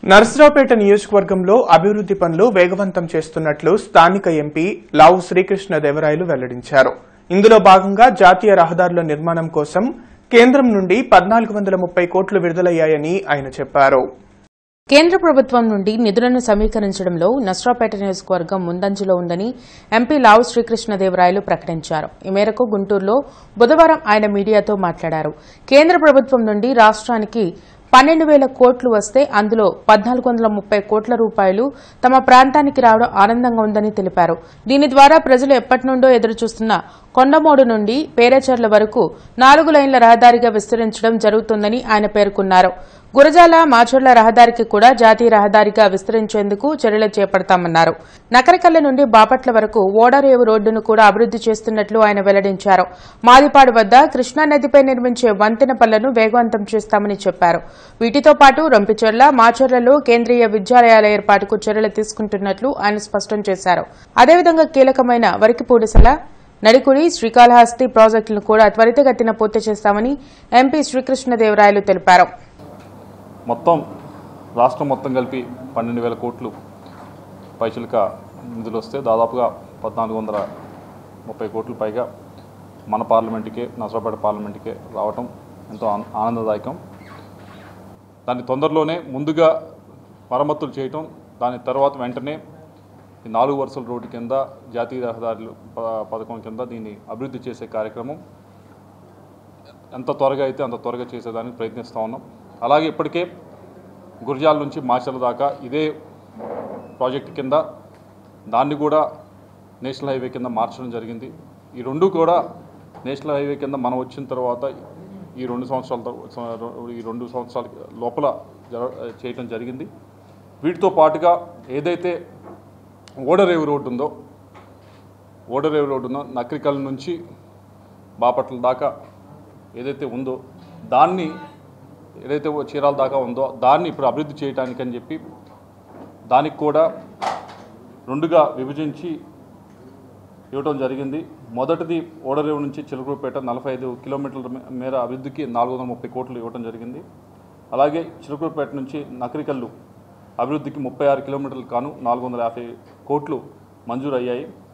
నరసరపేట నియోజకవర్గంలో అభివృద్ధి పనులు వేగవంతం చేస్తున్నట్లు స్థానిక ఎంపీ లావు శ్రీకృష్ణదేవరాయలు వెల్లడించారు. ఇందులో భాగంగా జాతీయ రహదారుల నిర్మాణం కోసం కేంద్రం నుండి 1430 కోట్లు విడుదలయ్యాయని ఆయన చెప్పారు. కేంద్ర ప్రభుత్వం నుండి నిధులను సమీకరించడంలో నరసరపేట నియోజకవర్గం ముందంజలో ఉందని ఎంపీ లావు శ్రీకృష్ణదేవరాయలు ప్రకటించారు. ఈ మేరకు గుంటూరులో బుధవారం ఆయన మీడియాతో మాట్లాడారు. కేంద్ర ప్రభుత్వం నుండి రాష్ట్రానికి 12,000 కోట్లు వస్తే అందులో 1430 కోట్ల రూపాయలు తమ ప్రాంతానికి రావడం ఆనందంగా ఉందని తెలిపారు. దీని ద్వారా ప్రజలు ఎప్పటి నుండో ఎదురుచూస్తున్న కొండమోడు నుండి పేరేచర్ల వరకు 4 లైన్ల రహదారిగా విస్తరించడం జరుగుతుందని ఆయన పేర్కొన్నారు. గురజాల మాచర్ల రహదారికి కూడా జాతీయ రహదారిగా విస్తరించేందుకు చర్యలు చేపడతామన్నారు. నకరకల్ల నుండి బాపట్ల వరకు ఓడరేవు రోడ్డును కూడా అభివృద్ది చేస్తున్నట్లు ఆయన వెల్లడించారు. మాదిపాడు వద్ద కృష్ణానదిపై నిర్మించే వంతెన పనులను వేగవంతం చేస్తామని చెప్పారు. వీటితో పాటు రంపిచెర్ల మాచర్లలో కేంద్రీయ విద్యాలయాల ఏర్పాటుకు చర్యలు తీసుకుంటున్నట్లు ఆయన స్పష్టం చేశారు. అదేవిధంగా కీలకమైన వరికిపూడిసల నడికుడి శ్రీకాళహస్తి ప్రాజెక్టులను కూడా త్వరితగతిన పూర్తి చేస్తామని ఎంపీ శ్రీకృష్ణదేవరాయలు తెలిపారు. మొత్తం రాష్ట్రం మొత్తం కలిపి 12,000 కోట్లు పైచిలక నిధులు వస్తే దాదాపుగా 1430 కోట్లు పైగా మన పార్లమెంటుకే నరసరపేట పార్లమెంటుకే రావటం ఎంతో ఆనందదాయకం. దాని తొందరలోనే ముందుగా మరమ్మతులు చేయటం, దాని తర్వాత వెంటనే ఈ 4 వరుసల రోడ్డు కింద జాతీయ రహదారులు పథకం కింద దీన్ని అభివృద్ధి చేసే కార్యక్రమం ఎంత త్వరగా అయితే అంత త్వరగా చేసేదానికి ప్రయత్నిస్తూ ఉన్నాం. అలాగే ఇప్పటికే గురజాల నుంచి మాచర్ల దాకా ఇదే ప్రాజెక్టు కింద దాన్ని కూడా నేషనల్ హైవే కింద మార్చడం జరిగింది. ఈ రెండు కూడా నేషనల్ హైవే కింద మనం వచ్చిన తర్వాత ఈ 2 సంవత్సరాల లోపల చేయటం జరిగింది. వీటితో పాటుగా ఏదైతే ఓడరేవు రోడ్డు ఉందో నకరికల్ నుంచి బాపట్ల దాకా ఏదైతే ఉందో దాన్ని ఏదైతే చీరాల దాకా ఉందో దాన్ని ఇప్పుడు అభివృద్ధి చేయడానికని చెప్పి దానికి కూడా 2గా విభజించి ఇవ్వటం జరిగింది. మొదటిది ఓడరేవు నుంచి చిలుకూరుపేట 45 కిలోమీటర్ల మేర అభివృద్ధికి 430 కోట్లు ఇవ్వటం జరిగింది. అలాగే చిలుకూరుపేట నుంచి నకరికల్లు అభివృద్ధికి 36 కిలోమీటర్లు కాను 450 కోట్లు మంజూరు అయ్యాయి.